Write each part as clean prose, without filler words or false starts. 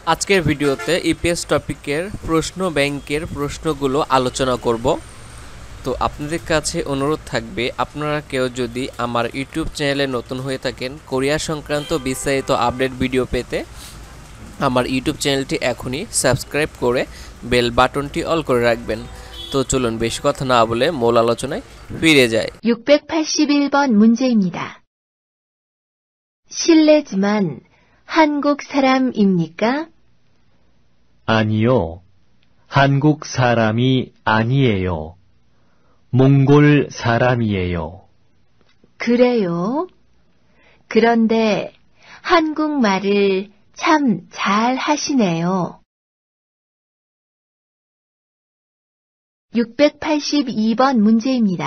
আজকের ভিডিওতে ইপিএস টপিকের প্রশ্ন ব্যাংকের প্রশ্নগুলো আলোচনা করব। তো আপনাদের কাছে অনুরোধ থাকবে, আপনারা কেউ যদি আমার ইউটিউব চ্যানেলে নতুন হয়ে থাকেন কোরিয়া সংক্রান্ত বিস্তারিত আপডেট ভিডিও পেতে আমার ইউটিউব চ্যানেলটি এখনই সাবস্ক্রাইব করে বেল বাটনটি অল করে রাখবেন। তো চলুন বেশি কথা না বলে মূল আলোচনায় ফিরে যাই। 681번 문제입니다. 실례지만 한국 사람입니까? 아니요. 한국 사람이 아니에요. 몽골 사람이에요. 그래요? 그런데 한국말을 참 잘 하시네요. 682번 문제입니다.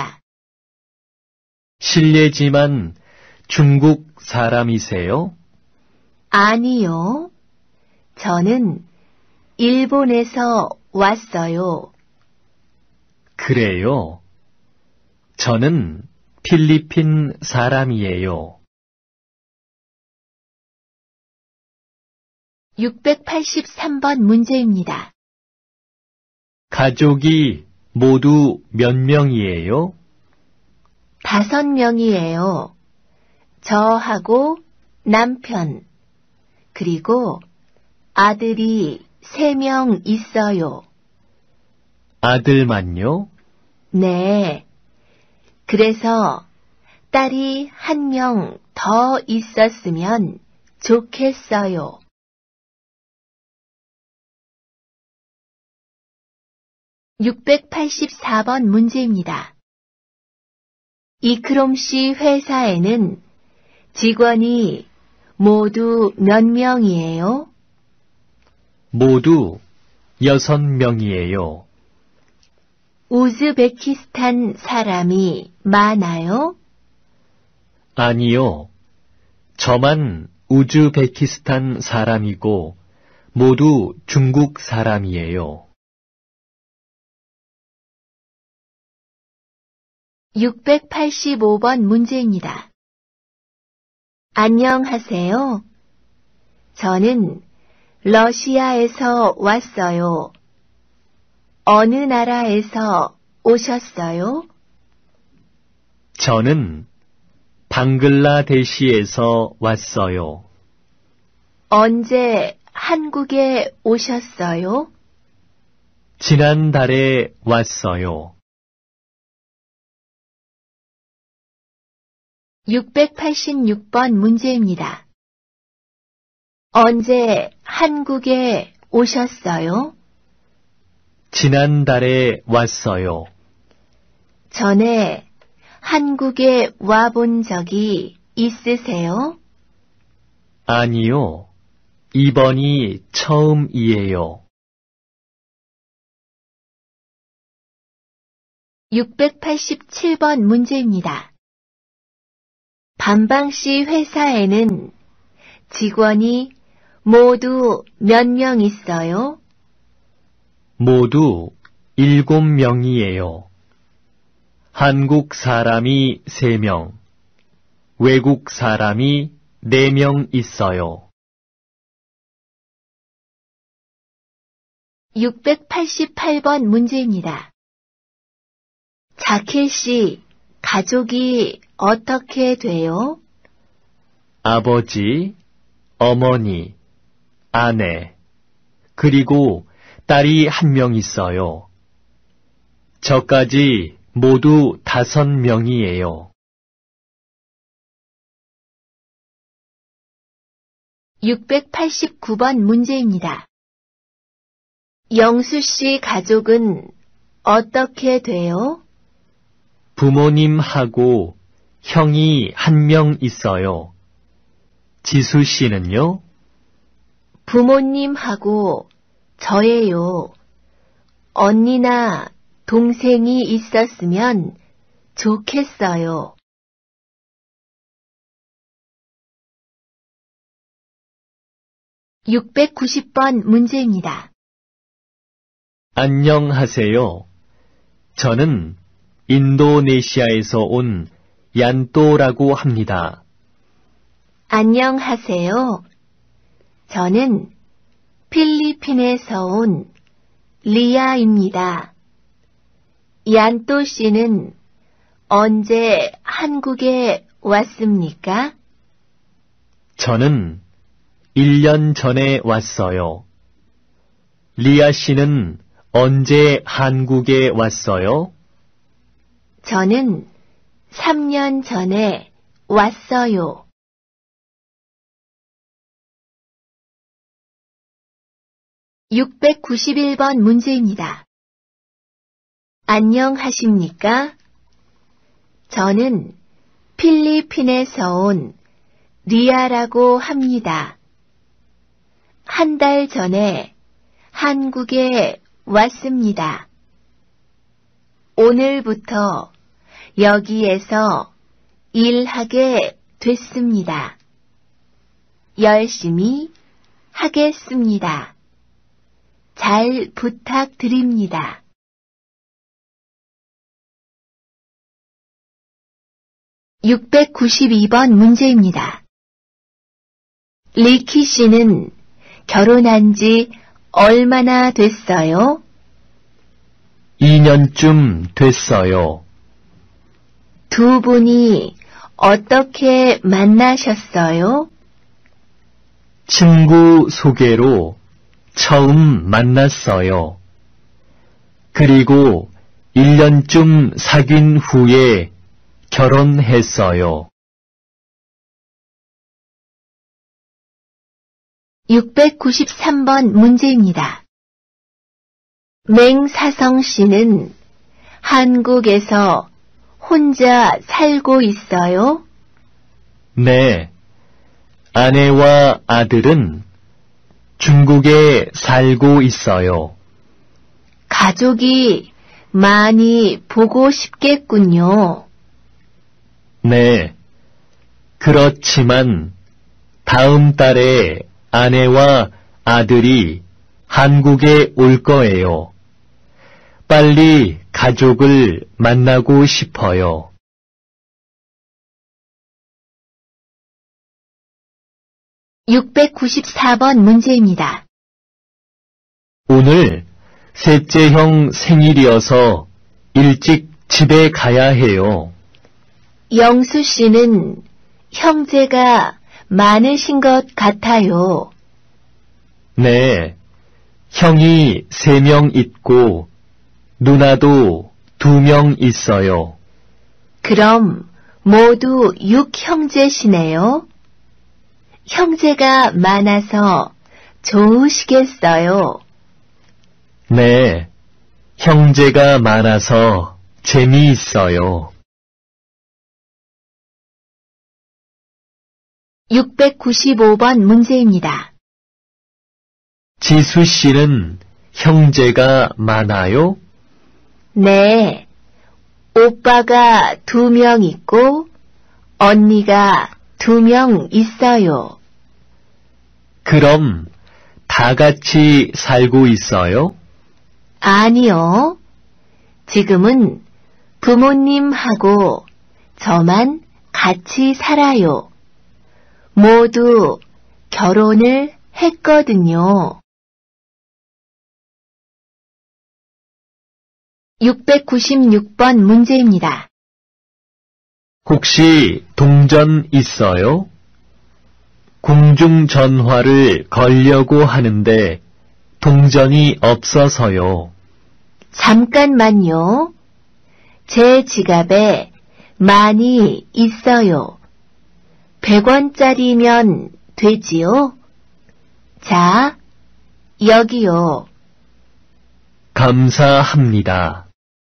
실례지만 중국 사람이세요? 아니요. 저는 일본에서 왔어요. 그래요. 저는 필리핀 사람이에요. 683번 문제입니다. 가족이 모두 몇 명이에요? 5명이에요. 저하고 남편, 그리고 아들이 3명 있어요. 아들만요? 네. 그래서 딸이 1명 더 있었으면 좋겠어요. 684번 문제입니다. 이크롬씨 회사에는 직원이 모두 몇 명이에요? 모두 6명이에요. 우즈베키스탄 사람이 많아요? 아니요. 저만 우즈베키스탄 사람이고 모두 중국 사람이에요. 685번 문제입니다. 안녕하세요. 저는 러시아에서 왔어요. 어느 나라에서 오셨어요? 저는 방글라데시에서 왔어요. 언제 한국에 오셨어요? 지난달에 왔어요. 686번 문제입니다. 언제 한국에 오셨어요? 지난달에 왔어요. 전에 한국에 와본 적이 있으세요? 아니요. 이번이 처음이에요. 687번 문제입니다. 반방씨 회사에는 직원이 모두 몇 명 있어요? 모두 7명이에요. 한국 사람이 3명, 외국 사람이 4명 있어요. 688번 문제입니다. 자킬씨 가족이 어떻게 돼요? 아버지, 어머니, 아내, 그리고 딸이 1명 있어요. 저까지 모두 5명이에요. 689번 문제입니다. 영수씨 가족은 어떻게 돼요? 부모님하고 형이 1명 있어요. 지수 씨는요? 부모님하고 저예요. 언니나 동생이 있었으면 좋겠어요. 690번 문제입니다. 안녕하세요. 저는 인도네시아에서 온 얀또라고 합니다. 안녕하세요. 저는 필리핀에서 온 리아입니다. 얀또 씨는 언제 한국에 왔습니까? 저는 1년 전에 왔어요. 리아 씨는 언제 한국에 왔어요? 저는 3년 전에 왔어요. (691번) 문제입니다. 안녕하십니까? 저는 필리핀에서 온 리아라고 합니다. 한 달 전에 한국에 왔습니다. 오늘부터 여기에서 일하게 됐습니다. 열심히 하겠습니다. 잘 부탁드립니다. (692번) 문제입니다. 리키 씨는 결혼한 지 얼마나 됐어요? 2년쯤 됐어요. 두 분이 어떻게 만나셨어요? 친구 소개로 처음 만났어요. 그리고 1년쯤 사귄 후에 결혼했어요. 693번 문제입니다. 맹사성 씨는 한국에서 혼자 살고 있어요? 네. 아내와 아들은 중국에 살고 있어요. 가족이 많이 보고 싶겠군요. 네. 그렇지만 다음 달에 아내와 아들이 한국에 올 거예요. 빨리 가족을 만나고 싶어요. 694번 문제입니다. 오늘 셋째 형 생일이어서 일찍 집에 가야 해요. 영수 씨는 형제가 많으신 것 같아요. 네. 형이 3명 있고 누나도 2명 있어요. 그럼 모두 6형제시네요. 형제가 많아서 좋으시겠어요. 네. 형제가 많아서 재미있어요. 695번 문제입니다. 지수 씨는 형제가 많아요? 네. 오빠가 2명 있고 언니가 2명 있어요. 그럼 다 같이 살고 있어요? 아니요. 지금은 부모님하고 저만 같이 살아요. 모두 결혼을 했거든요. 696번 문제입니다. 혹시 동전 있어요? 공중전화를 걸려고 하는데 동전이 없어서요. 잠깐만요. 제 지갑에 많이 있어요. 100원짜리면 되지요? 자, 여기요. 감사합니다.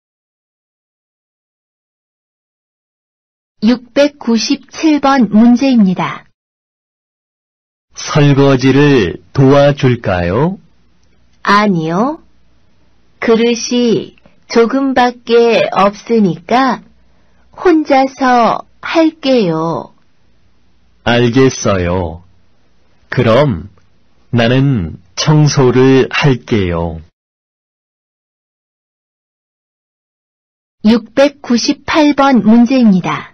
697번 문제입니다. 설거지를 도와줄까요? 아니요. 그릇이 조금밖에 없으니까 혼자서 할게요. 알겠어요. 그럼 나는 청소를 할게요. 698번 문제입니다.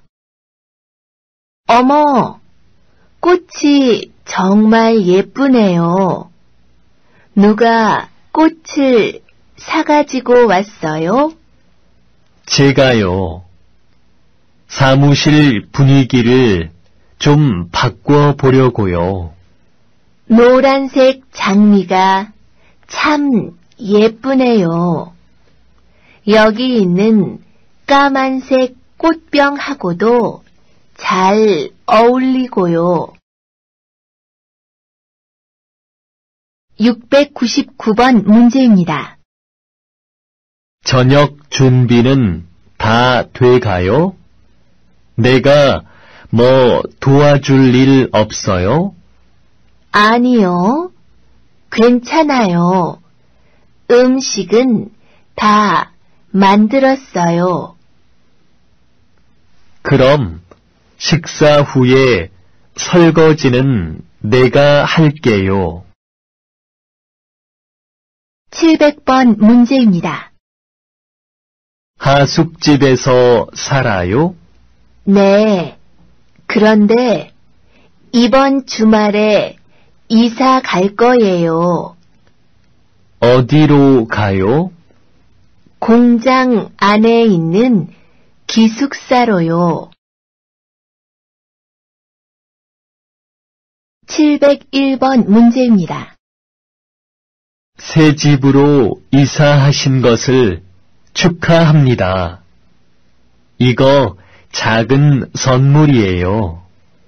어머, 꽃이 정말 예쁘네요. 누가 꽃을 사가지고 왔어요? 제가요. 사무실 분위기를 좀 바꿔 보려고요. 노란색 장미가 참 예쁘네요. 여기 있는 까만색 꽃병하고도 잘 어울리고요. 699번 문제입니다. 저녁 준비는 다 돼가요? 내가 뭐 도와줄 일 없어요? 아니요. 괜찮아요. 음식은 다 만들었어요. 그럼 식사 후에 설거지는 내가 할게요. 700번 문제입니다. 하숙집에서 살아요? 네. 그런데 이번 주말에 이사 갈 거예요. 어디로 가요? 공장 안에 있는 기숙사로요. 701번 문제입니다. 새 집으로 이사하신 것을 축하합니다. 이거 작은 선물이에요.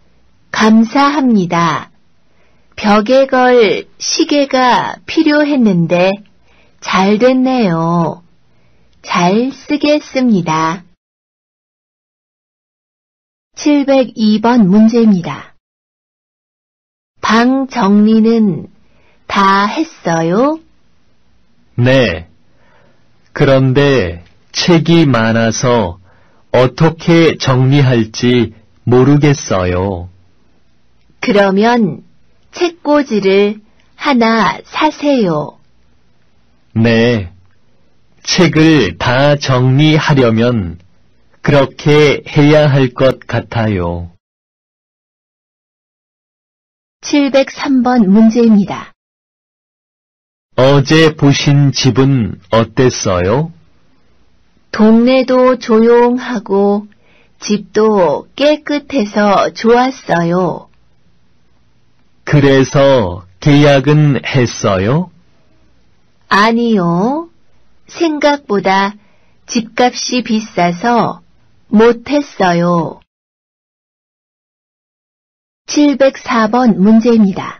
감사합니다. 벽에 걸 시계가 필요했는데 잘 됐네요. 잘 쓰겠습니다. 702번 문제입니다. 방 정리는 다 했어요? 네. 그런데 책이 많아서 어떻게 정리할지 모르겠어요. 그러면 책꽂이를 하나 사세요. 네. 책을 다 정리하려면 그렇게 해야 할 것 같아요. 703번 문제입니다. 어제 보신 집은 어땠어요? 동네도 조용하고 집도 깨끗해서 좋았어요. 그래서 계약은 했어요? 아니요. 생각보다 집값이 비싸서 못했어요. 704번 문제입니다.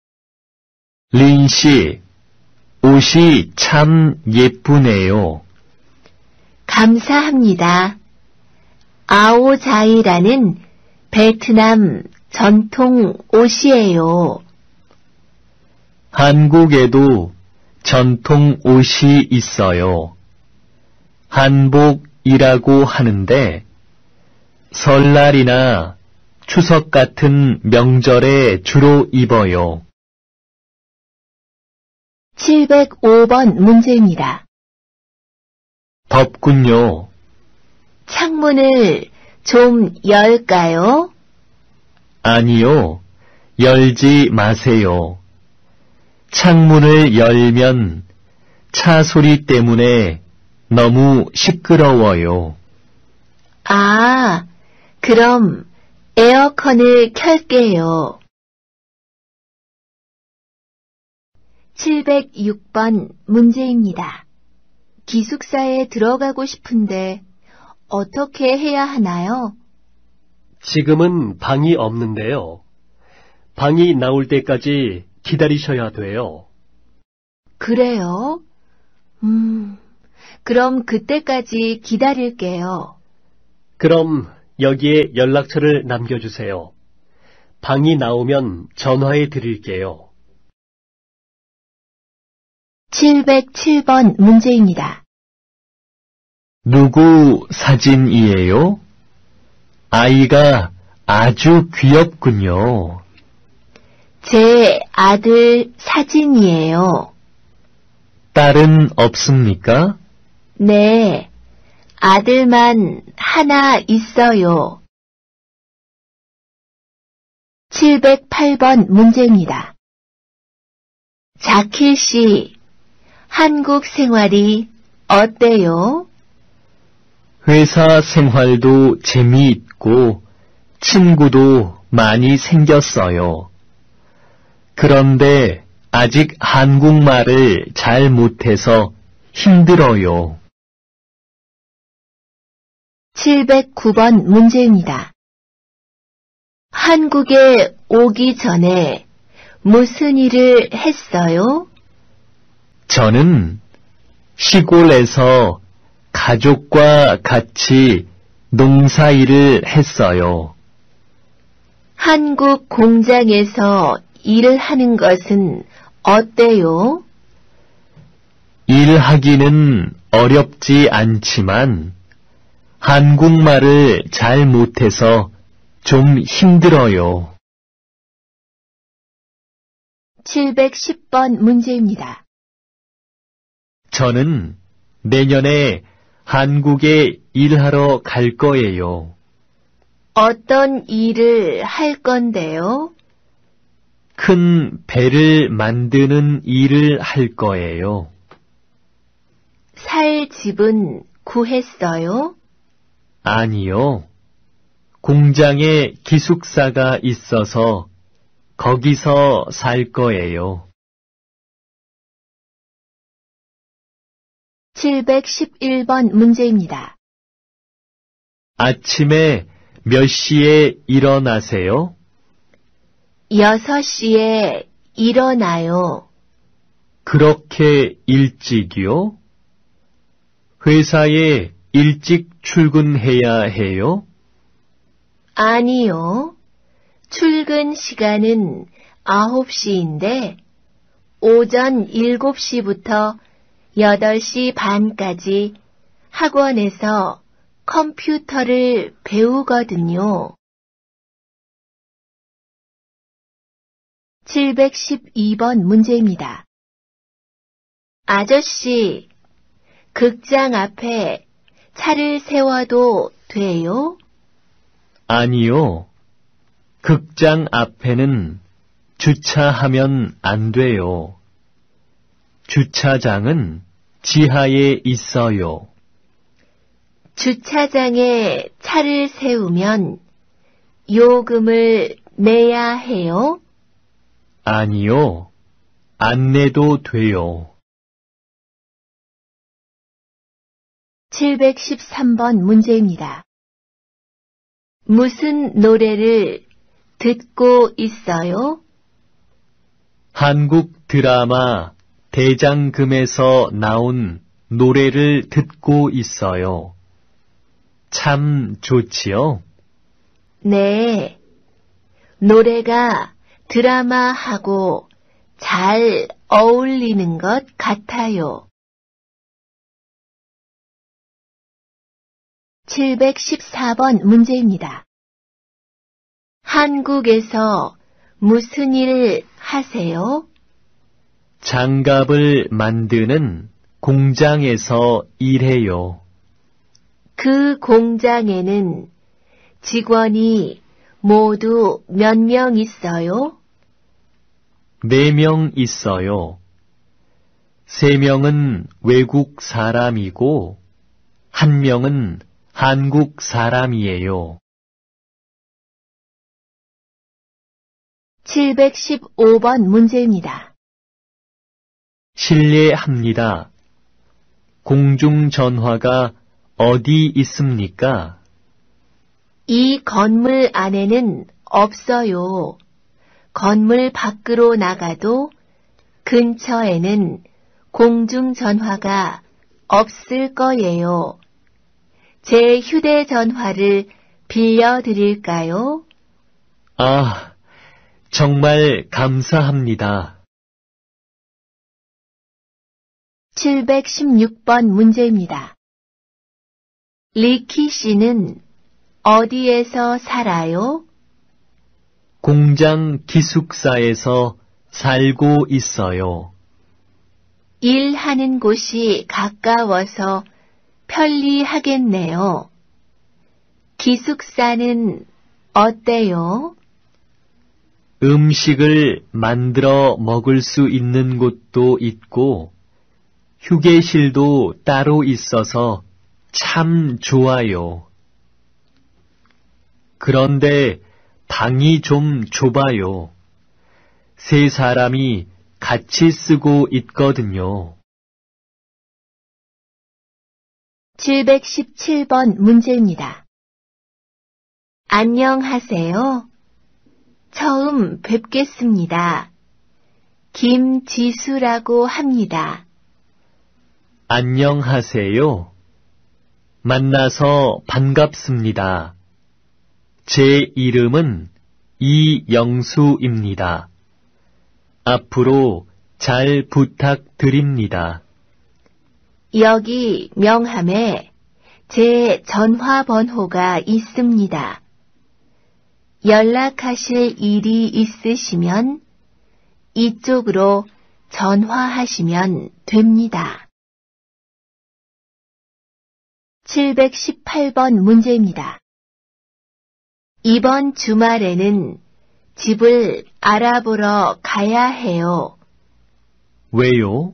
린 씨, 옷이 참 예쁘네요. 감사합니다. 아오자이라는 베트남 전통 옷이에요. 한국에도 전통 옷이 있어요. 한복이라고 하는데 설날이나 추석 같은 명절에 주로 입어요. 705번 문제입니다. 덥군요. 창문을 좀 열까요? 아니요, 열지 마세요. 창문을 열면 차 소리 때문에 너무 시끄러워요. 아, 그럼 에어컨을 켤게요. 706번 문제입니다. 기숙사에 들어가고 싶은데 어떻게 해야 하나요? 지금은 방이 없는데요. 방이 나올 때까지 기다리셔야 돼요. 그래요? 그럼 그때까지 기다릴게요. 그럼 여기에 연락처를 남겨주세요. 방이 나오면 전화해 드릴게요. 707번 문제입니다. 누구 사진이에요? 아이가 아주 귀엽군요. 제 아들 사진이에요. 딸은 없습니까? 네, 아들만 하나 있어요. 708번 문제입니다. 자킬 씨, 한국 생활이 어때요? 회사 생활도 재미있고 친구도 많이 생겼어요. 그런데 아직 한국말을 잘 못해서 힘들어요. 709번 문제입니다. 한국에 오기 전에 무슨 일을 했어요? 저는 시골에서 가족과 같이 농사일을 했어요. 한국 공장에서 일을 하는 것은 어때요? 일하기는 어렵지 않지만 한국말을 잘 못해서 좀 힘들어요. 710번 문제입니다. 저는 내년에 한국에 일하러 갈 거예요. 어떤 일을 할 건데요? 큰 배를 만드는 일을 할 거예요. 살 집은 구했어요? 아니요. 공장에 기숙사가 있어서 거기서 살 거예요. 711번 문제입니다. 아침에 몇 시에 일어나세요? 6시에 일어나요. 그렇게 일찍이요? 회사에 일찍 출근해야 해요? 아니요. 출근 시간은 9시인데 오전 7시부터 8시 반까지 학원에서 컴퓨터를 배우거든요. 712번 문제입니다. 아저씨, 극장 앞에 차를 세워도 돼요? 아니요. 극장 앞에는 주차하면 안 돼요. 주차장은 지하에 있어요. 주차장에 차를 세우면 요금을 내야 해요? 아니요. 안 내도 돼요. 713번 문제입니다. 무슨 노래를 듣고 있어요? 한국 드라마 대장금에서 나온 노래를 듣고 있어요. 참 좋지요? 네. 노래가 드라마하고 잘 어울리는 것 같아요. 714번 문제입니다. 한국에서 무슨 일 하세요? 장갑을 만드는 공장에서 일해요. 그 공장에는 직원이 모두 몇 명 있어요? 4명 있어요. 3명은 외국 사람이고 1명은 한국 사람이에요. 715번 문제입니다. 실례합니다. 공중전화가 어디 있습니까? 이 건물 안에는 없어요. 건물 밖으로 나가도 근처에는 공중전화가 없을 거예요. 제 휴대전화를 빌려드릴까요? 아, 정말 감사합니다. 716번 문제입니다. 리키 씨는 어디에서 살아요? 공장 기숙사에서 살고 있어요. 일하는 곳이 가까워서 편리하겠네요. 기숙사는 어때요? 음식을 만들어 먹을 수 있는 곳도 있고, 휴게실도 따로 있어서 참 좋아요. 그런데 방이 좀 좁아요. 세 사람이 같이 쓰고 있거든요. 717번 문제입니다. 안녕하세요. 처음 뵙겠습니다. 김지수라고 합니다. 안녕하세요. 만나서 반갑습니다. 제 이름은 이영수입니다. 앞으로 잘 부탁드립니다. 여기 명함에 제 전화번호가 있습니다. 연락하실 일이 있으시면 이쪽으로 전화하시면 됩니다. 718번 문제입니다. 이번 주말에는 집을 알아보러 가야 해요. 왜요?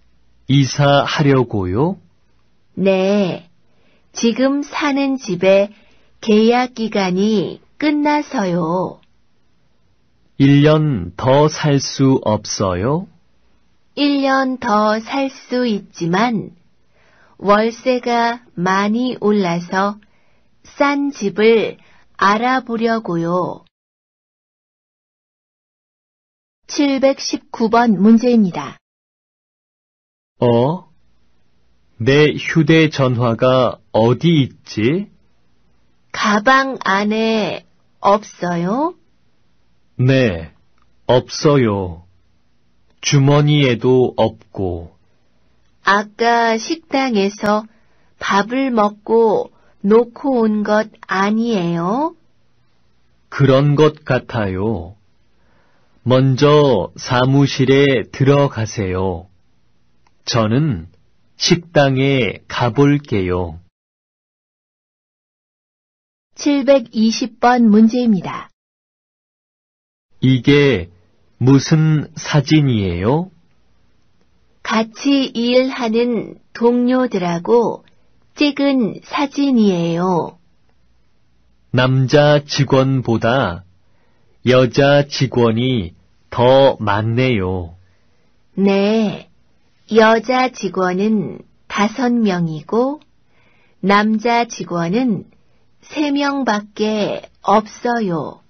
이사하려고요? 네, 지금 사는 집의 계약 기간이 끝나서요. 1년 더 살 수 없어요? 1년 더 살 수 있지만 월세가 많이 올라서 싼 집을 알아보려고요. 719번 문제입니다. 내 휴대전화가 어디 있지? 가방 안에 없어요? 네, 없어요. 주머니에도 없고. 아까 식당에서 밥을 먹고 놓고 온 것 아니에요? 그런 것 같아요. 먼저 사무실에 들어가세요. 저는 식당에 가볼게요. 720번 문제입니다. 이게 무슨 사진이에요? 같이 일하는 동료들하고 찍은 사진이에요. 남자 직원보다 여자 직원이 더 많네요. 네, 여자 직원은 5명이고 남자 직원은 3명밖에 없어요.